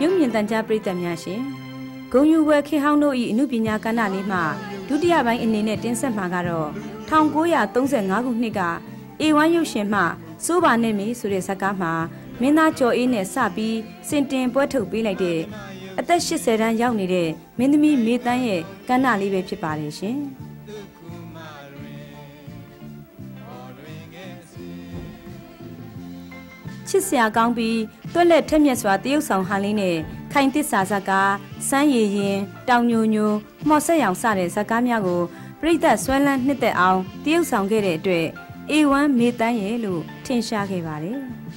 ရုပ်မြင်သံကြားပရိသတ်များရှင်ဂုံယူဝဲခေဟောင်းတို့၏အမှုပညာကဏ္ဍလေးမှာဒုတိယပိုင်းအနေနဲ့တင်ဆက်မှာကတော့1935ခုနှစ်ကအေဝမ်းရုပ်ရှင်မှစိုးပါနဲ့မီဆိုတဲ့ဇာတ်ကားမှာမင်းသားကျော်အေးနဲ့စပြီးစင်တင်ပွဲထုတ်ပေးလိုက်တဲ့အသက်80တန်းရောက်နေတဲ့မင်းသမီးမေတန်းရဲ့ကဏ္ဍလေးပဲဖြစ်ပါတယ်ရှင်ချစ်စရာကောင်းပြီးတွက်လက်ထက်မြက်စွာတရုပ်ဆောင်ဟန်လေးနဲ့ခိုင်သစ္စာဇာတ်ကားစမ်းရည်ရင်တောင်ညိုညိုမှော်ဆက်ရောင်စတဲ့ဇာတ်ကားများကိုပရိသတ်ဆွဲလန်းနှစ်သက်အောင်တရုပ်ဆောင်ခဲ့တဲ့အတွက်A1 မေတန်းရဲ့လို့ထင်ရှားခဲ့ပါတယ်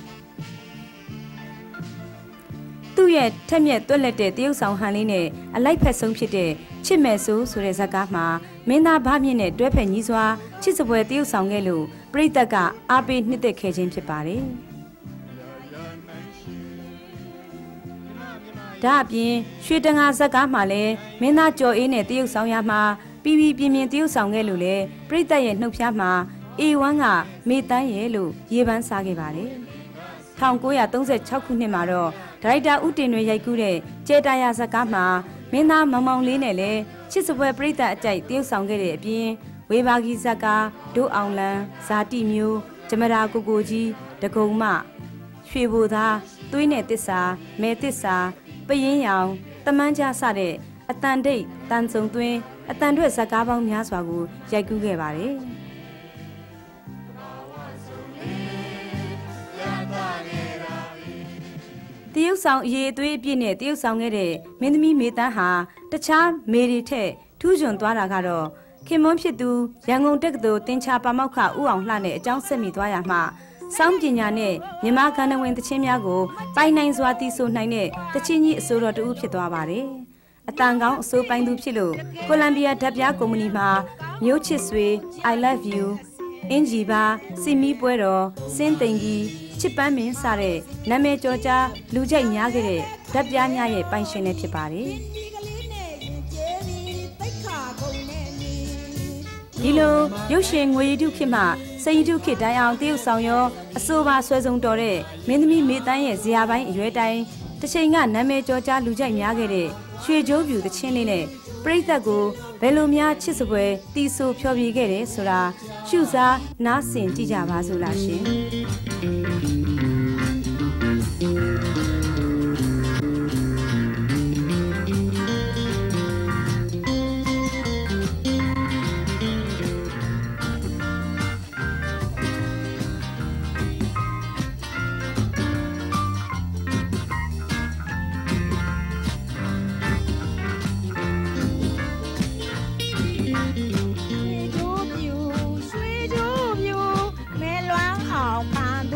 သူ့ရဲ့ထက်မြက်တွက်လက်တဲ့တရုပ်ဆောင်ဟန်လေးနဲ့အလိုက်ဖက်ဆုံးဖြစ်တဲ့ချစ်မဲ့ဆိုတဲ့ဇာတ်ကားမှာမင်းသားဗမြင့်နဲ့တွဲဖက်ညီးစွာချစ်စပွဲတရုပ်ဆောင်ခဲ့လို့ပရိသတ်ကအားပေးနှစ်သက်ခဲ့ခြင်းဖြစ်ပါတယ်ဒါအပြင်ရွှေတငါဇက်ကားမှာလည်းမင်းသားကျော်အေးနဲ့တရုပ်ဆောင်ရမှာပြီးပြင်းတရုပ်ဆောင်ခဲ့လို့လေပရိသတ်ရဲ့နှုတ်ဖျားမှာ A1 ကမေတန်းရဲ့လို့ရေပန်းစားခဲ့ပါတယ်1936ခုနှစ်မှာတော့ဒါရိုက်တာဦးတင်တွေရိုက်ကူးတဲ့ကျဲတာယာဇက်ကားမှာမင်းသားမောင်မောင်လေးနဲ့လည်းချစ်စပွဲပရိသတ်အကြိုက်တရုပ်ဆောင်ခဲ့တဲ့အပြင်ဝေဘာဂီဇက်ကားဒို့အောင်လန်းဇာတိမျိုးဂျမရာကိုကိုကြီးဒဂုံမရွှေဘိုသားသွေးနဲ့တစ္ဆာမဲတစ္ဆာပရင်ရောင်တမန်းကြားစတဲ့အတန်ဒိတ်တန်စုံသွင်းအတန်ထွက်ဇက်ကားပေါင်းများစွာကိုရိုက်ကူးခဲ့ပါတယ်တရုတ်ဆောင်အရေးအသွေးအပြည့်နဲ့တရုတ်ဆောင်ခဲ့တဲ့မင်းသမီးမေတန်းဟာတခြားမေရီထက်ထူးချွန်သွားတာကတော့ခင်မွန်းဖြစ်သူရန်ကုန်တက္ကသိုလ်တင်ချာပါမောက္ခဦးအောင်လှနဲ့အကြောင်းဆက်မိသွားရမှာစောင်းပညာနဲ့မြန်မာကဏ္ဍဝင်သချင်းများကိုပိုင်နိုင်စွာတီးဆိုနိုင်တဲ့သချင်းကြီးအစိုးရတူဖြစ်သွားပါတယ်။အတန်ကောင်းအစိုးပိုင်သူဖြစ်လို့ကိုလံဘီယာဓာတ်ပြားကုမ္ပဏီမှာမျိုးချစ်ဆွေ I love you အင်ဂျီပါစီမီပွဲတော်စင်းသိန်ကြီးချစ်ပန်းမင်းစတဲ့နာမည်ကျော်ကြားလူကြိုက်များခဲ့တဲ့ဓာတ်ပြားများရဲ့ပိုင်ရှင်လည်းဖြစ်ပါတယ်။ဒီလိုရုပ်ရှင်ငွေရည်တုခေတ်မှစိန်ရည်တုခေတ်တိုင်းအောင်တရုတ်ဆောင်ရောအစိုးပါဆွဲဆုံးတော်တဲ့မင်းသမီးမေတန်းရဲ့ဇရာပိုင်းအရွယ်တိုင်းတစ်ချိန်ကနာမည်ကျော်ကြားလူကြိုက်များခဲ့တဲ့ရွှေကြိုးပြူသချင်းလေးနဲ့ပရိသတ်ကိုဘယ်လိုများချစ်စပွဲတီးဆိုဖျော်ဖြေခဲ့တယ်ဆိုတာရှုစားနားဆင်ကြည့်ကြပါစို့လားရှင်ဒ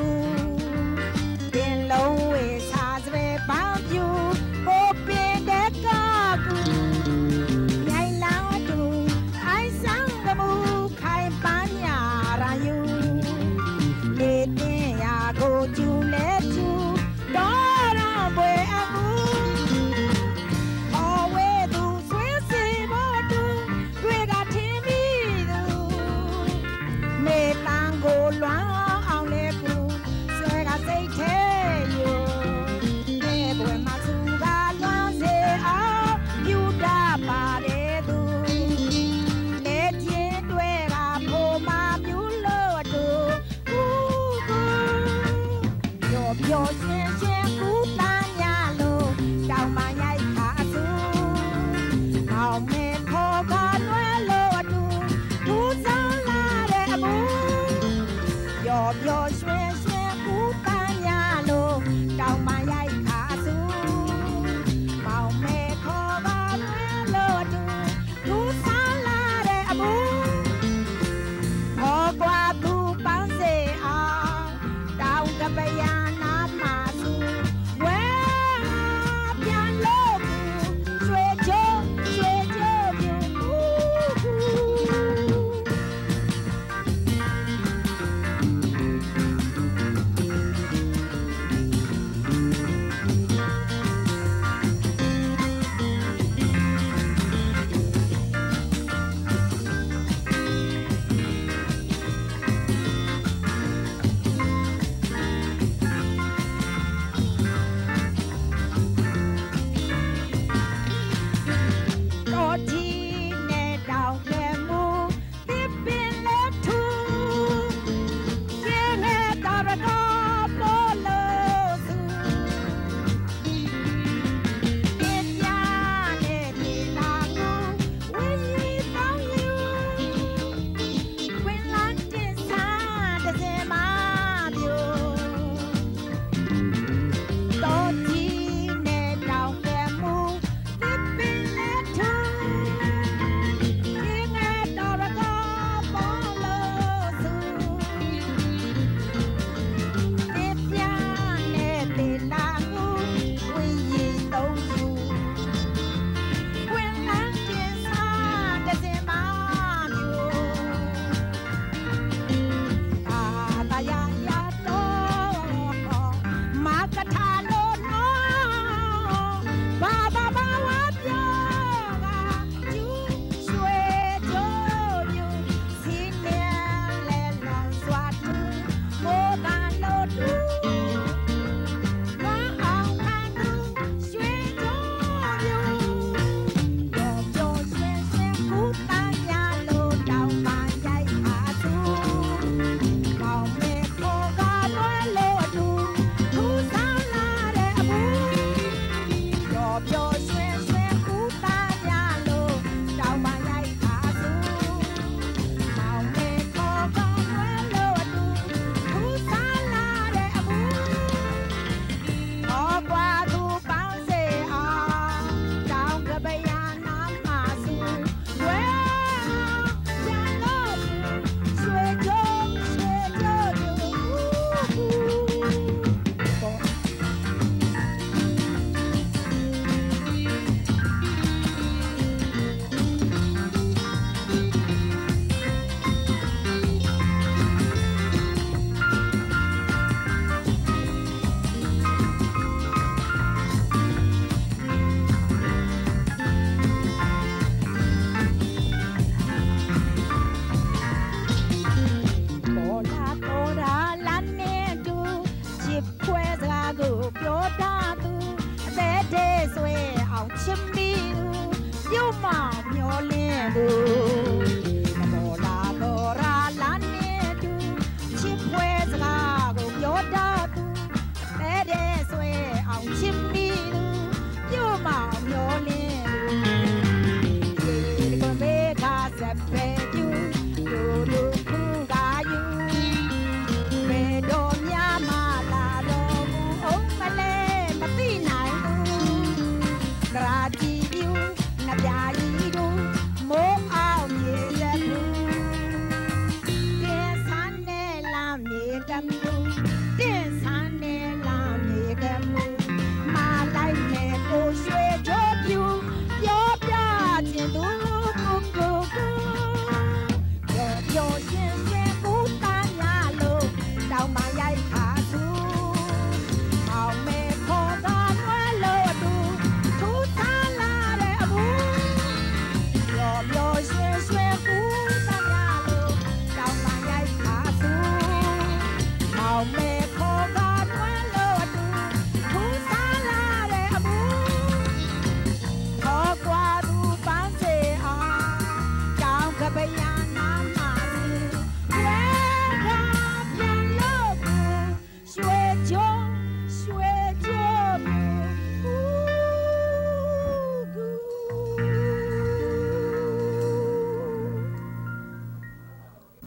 好前面